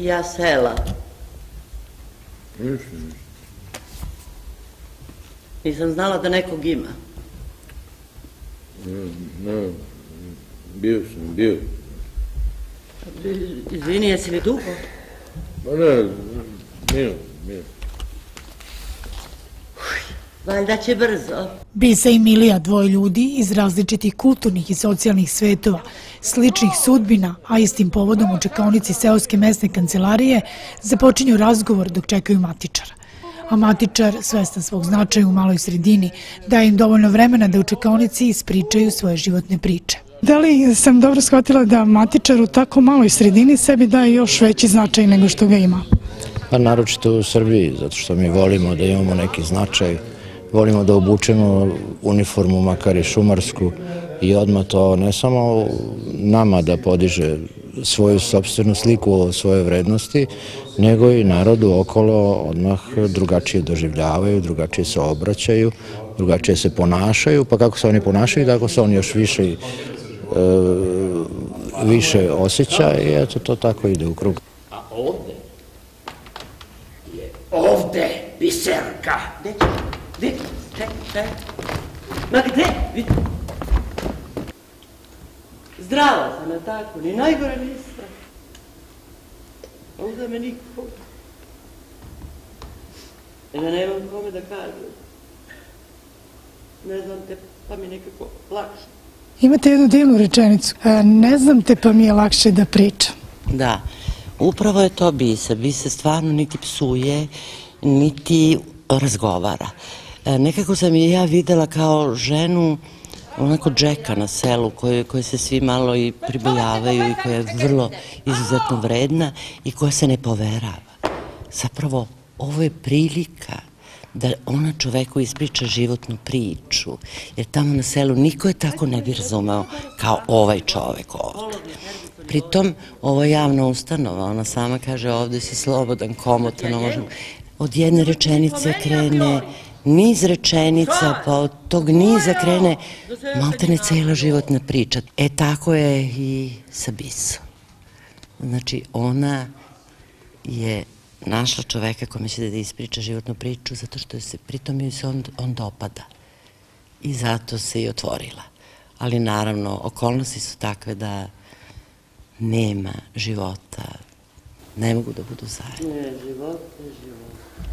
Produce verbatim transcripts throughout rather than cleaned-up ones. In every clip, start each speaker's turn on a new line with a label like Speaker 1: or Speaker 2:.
Speaker 1: Ja sela.
Speaker 2: Ništa, ništa.
Speaker 1: Nisam znala da nekog ima.
Speaker 2: Ne, bio sam, bio.
Speaker 1: Izvini, jesi li dugo?
Speaker 2: Ma ne, minut, minut.
Speaker 1: Valjda će brzo.
Speaker 3: Bisa i Milija, dvoje ljudi iz različitih kulturnih i socijalnih svetova, sličnih sudbina, a istim povodom u čekaonici seoske mesne kancelarije, započinju razgovor dok čekaju matičara. A matičar, svestan svog značaja u maloj sredini, daje im dovoljno vremena da u čekaonici ispričaju svoje životne priče. Da li sam dobro shvatila da matičar u tako maloj sredini sebi daje još veći značaj nego što ga ima?
Speaker 4: Pa naročito u Srbiji, zato što mi volimo da imamo neki značaj, volimo da obučemo uniformu, makar i šumarsku, i odmah to ne samo nama da podiže svoju sopstvenu sliku o svojoj vrednosti, nego i narodu okolo odmah drugačije doživljavaju, drugačije se obraćaju, drugačije se ponašaju, pa kako se oni ponašaju, tako se oni još više, više osjeća i eto to tako ide u krug.
Speaker 5: A ovde je ovde biserka.
Speaker 1: Gde ćeš? Gde? Čekaj, čekaj. Ma gde? Zdrava sam, je tako? Ni najgore nisam. Ovdje me niko. Ja nemam kome da kažem. Ne znam te, pa mi nekako lakše.
Speaker 3: Imate jednu divnu rečenicu. Ne znam te, pa mi je lakše da pričam.
Speaker 1: Da, upravo je to Bisa. Bisa stvarno niti psuje, niti razgovara. Nekako sam je ja videla kao ženu onako džeka na selu koje se svi malo i pribojavaju i koja je vrlo izuzetno vredna i koja se ne poverava. Zapravo, ovo je prilika da ona čoveku ispriča životnu priču, jer tamo na selu niko je tako ne bi razumeo kao ovaj čovek ovde. Pritom, ovo je javna ustanova, ona sama kaže ovde si slobodan, komotan, od jedne rečenice krene niz rečenica, pa od tog niza krene maltene cela životna priča. E tako je i sa Bisom. Znači, ona je našla čoveka kome će da ispriča životnu priču, zato što se pritom joj se on dopada. I zato se i otvorila. Ali naravno, okolnosti su takve da nema života, ne mogu da budu zajedno. Ne, život je život.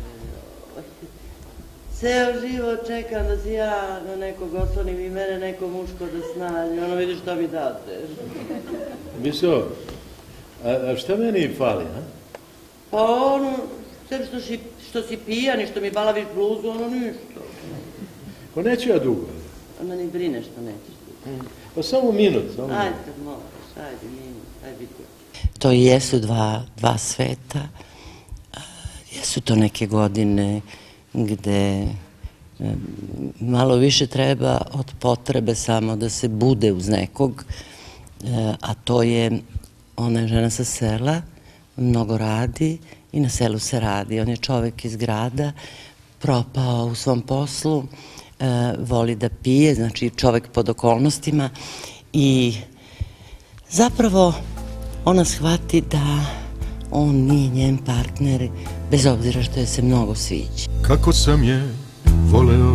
Speaker 1: Ceo život čekam da si ja na nekog oslonim i mene neko muško da snađe. Ono vidiš što mi date.
Speaker 2: Biso, a šta meni fali, a?
Speaker 1: Pa ono, sve što si pijan i što mi balaviš bluzu, ono ništa.
Speaker 2: Pa neću ja dugo.
Speaker 1: Onda ni brine što nećeš dugo.
Speaker 2: Pa samo minut.
Speaker 1: Ajde kad moraš, ajde minut, ajde biti. To i jesu dva sveta. Jesu to neke godine gde malo više treba od potrebe samo da se bude uz nekog, a to je, ona je žena sa sela, mnogo radi i na selu se radi. On je čovek iz grada, propao u svom poslu, voli da pije, znači čovek pod okolnostima i zapravo ona shvati da on nije njen partner, bez obzira što je se mnogo sviđa.
Speaker 6: Kako sam je voleo,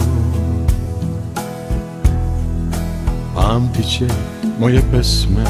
Speaker 6: pamtit će moje pesme.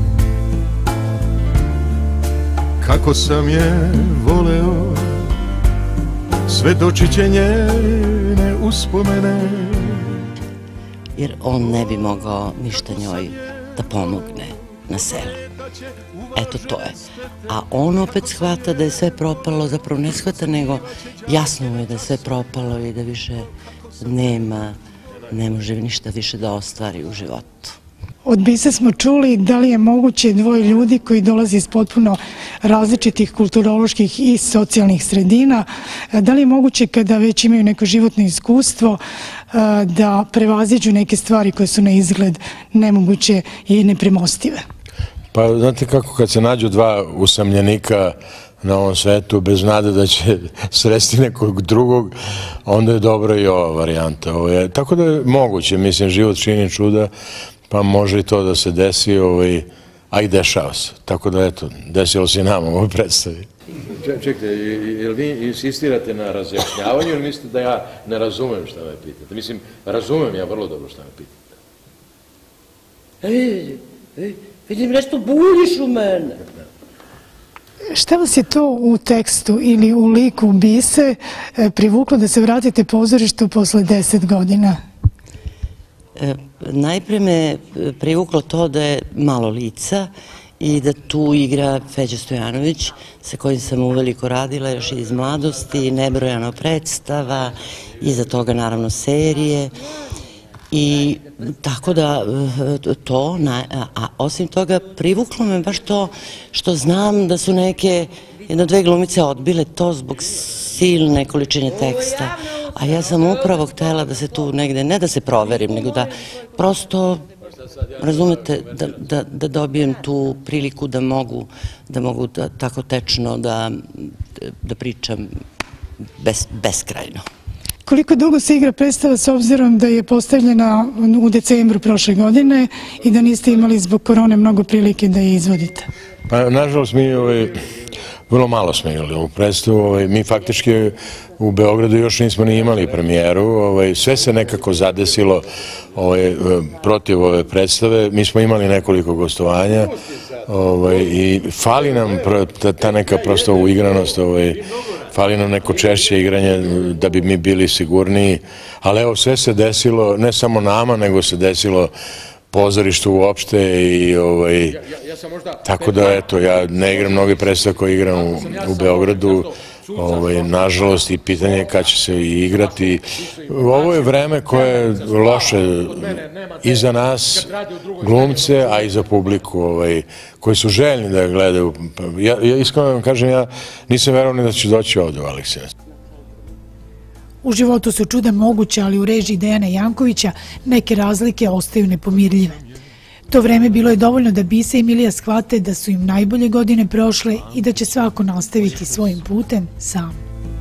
Speaker 6: Kako sam je voleo, svedočit će njene uspomene.
Speaker 1: Jer on ne bi mogao ništa njoj da pomogne na selu. Eto to je. A on opet shvata da je sve propalo, zapravo ne shvata, nego jasno mu je da je sve propalo i da više nema, ne može ništa više da ostvari u životu.
Speaker 3: Od Bise smo čuli da li je moguće dvoje ljudi koji dolaze iz potpuno različitih kulturoloških i socijalnih sredina, da li je moguće kada već imaju neko životno iskustvo da prevaziđu neke stvari koje su na izgled nemoguće i nepremostive?
Speaker 2: Pa znate kako, kad se nađu dva usamljenika na ovom svetu bez nade da će sresti nekog drugog, onda je dobra i ova varijanta. Tako da je moguće, mislim, život čini čuda, pa može i to da se desi, a i dešava se. Tako da, eto, desilo se i nama u ovoj predstavi. Čekajte, jel vi insistirate na razjašnjavanju ili mislite da ja ne razumem šta me pitate? Mislim, razumem ja vrlo dobro šta me pitate.
Speaker 1: Ej, ej, vidim nešto buljiš u mene.
Speaker 3: Šta vas je to u tekstu ili u liku Bise privuklo da se vratite pozorištu posle deset godina?
Speaker 1: Najpre me privuklo to da je malo lica i da tu igra Feđa Stojanović, sa kojim sam uveliko radila još iz mladosti, nebrojano predstava, iza toga naravno serije. I tako da to, a osim toga privuklo me baš to što znam da su neke, jedno dve glumice odbile to zbog silne količine teksta, a ja sam upravo htela da se tu negde, ne da se proverim, nego da prosto, razumete, da dobijem tu priliku da mogu, da mogu tako tečno da pričam beskrajno.
Speaker 3: Koliko dugo se igra predstava s obzirom da je postavljena u decembru prošle godine i da niste imali zbog korone mnogo prilike da je izvodite?
Speaker 2: Pa, nažalost, mi vrlo malo smo igrali ovu predstavu. Mi faktički u Beogradu još nismo ni imali premijeru. Sve se nekako zadesilo protiv ove predstave. Mi smo imali nekoliko gostovanja i fali nam ta neka prosto uigranost, fali nam neko češće igranje da bi mi bili sigurniji, ali evo sve se desilo, ne samo nama, nego se desilo pozorištu uopšte i tako da eto, ja ne igram mnoge predstave koje igram u Beogradu, nažalost i pitanje je kada će se i igrati. Ovo je vreme koje je loše i za nas, glumce, a i za publiku koji su željni da gledaju. Ja iskreno vam kažem, ja nisam verovao ni da ću doći ovde u Aleksinac.
Speaker 3: U životu su čuda moguće, ali u režiji Dejana Jankovića neke razlike ostaju nepomirljive. To vreme bilo je dovoljno da Bisa i Milija shvate da su im najbolje godine prošle i da će svako nastaviti svojim putem sam.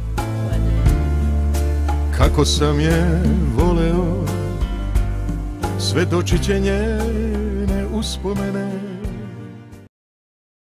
Speaker 6: Kako sam je voleo, svedočit će njene uspomene.